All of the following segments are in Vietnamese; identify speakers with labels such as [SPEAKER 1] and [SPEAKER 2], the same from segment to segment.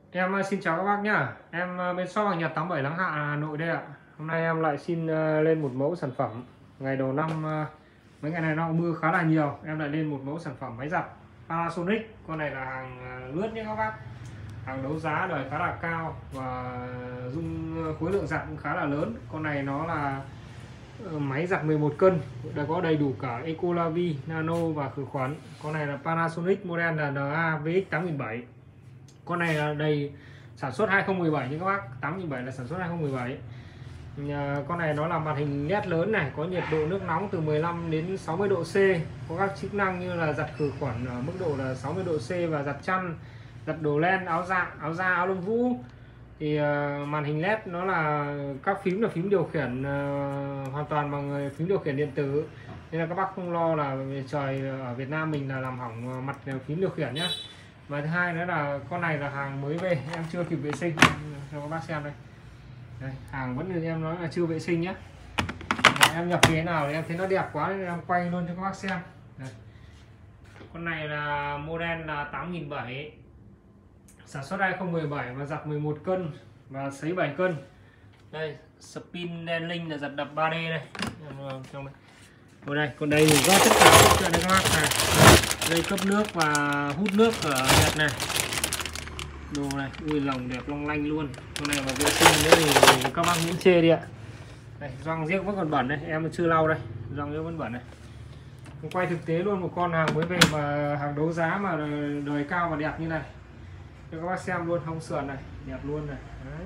[SPEAKER 1] Xin chào các bác nhá. Bên shop hàng Nhật 87 Láng Hạ Hà Nội đây ạ. Hôm nay em lại xin lên một mẫu sản phẩm. Ngày đầu năm mấy ngày này nó mưa khá là nhiều, em lại lên một mẫu sản phẩm máy giặt Panasonic. Con này là hàng lướt nhé các bác. Hàng đấu giá đời khá là cao và khối lượng giặt cũng khá là lớn. Con này nó là máy giặt 11 cân, đã có đầy đủ cả Ecolavi, Nano và khử khuẩn. Con này là Panasonic, model là NA VX8007. Con này là đầy sản xuất 2017 nha các bác. 8007 là sản xuất 2017. Con này nó là màn hình LED lớn này, có nhiệt độ nước nóng từ 15 đến 60 độ C, có các chức năng như là giặt khử khuẩn ở mức độ là 60 độ C và giặt chăn, giặt đồ len, áo da, áo lông vũ. Thì màn hình LED nó là các phím là phím điều khiển hoàn toàn bằng phím điều khiển điện tử, nên là các bác không lo là trời ở Việt Nam mình là làm hỏng mặt phím điều khiển nhé. Và thứ hai nữa là con này là hàng mới về, em chưa kịp vệ sinh cho các bác xem đây. Đây, hàng vẫn như em nói là chưa vệ sinh nhé. Em nhập thế nào thì em thấy nó đẹp quá nên em quay luôn cho các bác xem. Đây. Con này là model là 8007, sản xuất 2017 và giặt 11 cân và sấy 7 cân. Đây, spin đen linh là giặt đập 3D đây. Trong đây. Còn đây thì có tất cả cho đây các bác này. Đây cấp nước và hút nước ở Nhật này. Đồ này, ui lồng đẹp long lanh luôn. Con này mà vệ sinh đấy thì các bác miễn chê đi ạ. Đây, gioăng giếc vẫn còn bẩn đây, em chưa lau đây, gioăng giếc vẫn bẩn này. Em quay thực tế luôn một con hàng mới về mà hàng đấu giá mà đời cao và đẹp như này cho các bác xem luôn. Hông sườn này đẹp luôn này. Đấy.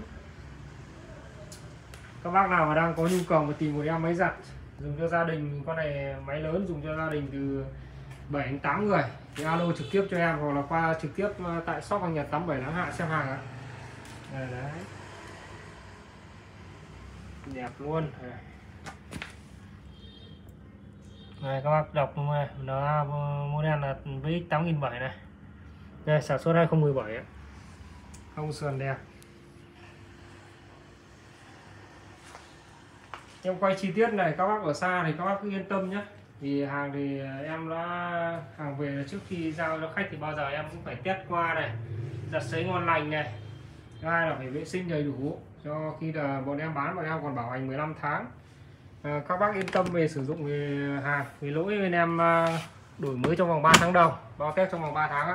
[SPEAKER 1] Các bác nào mà đang có nhu cầu mà tìm một em máy giặt dùng cho gia đình, con này máy lớn dùng cho gia đình từ 7 đến 8 người thì alo trực tiếp cho em, hoặc là qua trực tiếp tại shop hàng Nhật 87 Láng Hạ xem hàng ạ. Đấy. Đẹp luôn. Này các bác đọc luôn này, nó model là VX8007 này. Đây, sản xuất 2017 ấy. Hông sườn đẹp. Em quay chi tiết này, các bác ở xa thì các bác cứ yên tâm nhé. Vì hàng thì em đã hàng về trước khi giao cho khách thì bao giờ em cũng phải test qua này, giặt sấy ngon lành này. Thứ hai là phải vệ sinh đầy đủ cho khi là bọn em bán, bọn em còn bảo hành 15 tháng. Các bác yên tâm về sử dụng về hàng. Vì lỗi bên em đổi mới trong vòng 3 tháng đầu, bao test trong vòng 3 tháng á.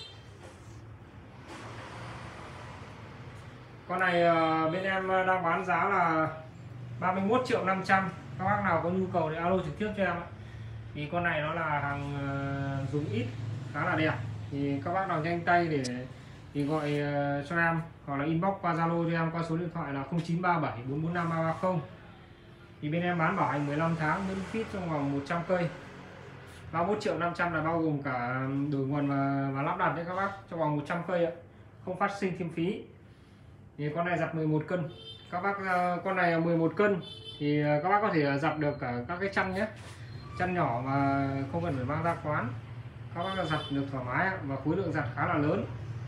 [SPEAKER 1] Con này bên em đang bán giá là 31.500.000. Các bác nào có nhu cầu thì alo trực tiếp cho em. Thì con này nó là hàng dùng ít, khá là đẹp. Thì các bác nào nhanh tay để thì gọi cho em, hoặc là inbox qua Zalo cho em qua số điện thoại là 0937 445 330. Thì bên em bán bảo hành 15 tháng miễn phí trong vòng 100 cây. 31.500.000 là bao gồm cả đổi nguồn và lắp đặt đấy các bác, trong vòng 100 cây ạ, không phát sinh thêm phí. Thì con này giặt 11 cân. Các bác con này 11 cân thì các bác có thể giặt được cả các cái chăn nhé, chăn nhỏ mà không cần phải mang ra quán, các bác giặt được thoải mái và khối lượng giặt khá là lớn.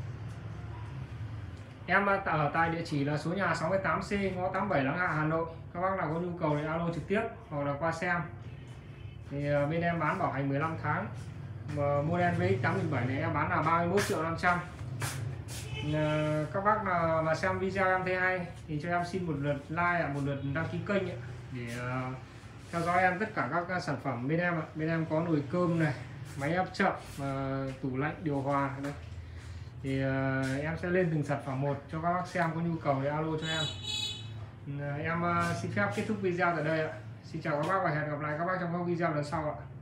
[SPEAKER 1] Em ở tại địa chỉ là số nhà 68C, ngõ 87 Láng Hạ Hà Nội. Các bác nào có nhu cầu thì alo trực tiếp hoặc là qua xem. Thì bên em bán bảo hành 15 tháng. Mà model VX8007 này em bán là 31.500.000. Các bác nào mà xem video em thấy hay thì cho em xin một lượt like, một lượt đăng ký kênh để theo dõi em tất cả các sản phẩm bên em. Bên em có nồi cơm này, máy ép chậm, tủ lạnh, điều hòa đây. Thì em sẽ lên từng sản phẩm một cho các bác xem, có nhu cầu thì alo cho em. Em xin phép kết thúc video tại đây ạ. Xin chào các bác và hẹn gặp lại các bác trong các video lần sau ạ.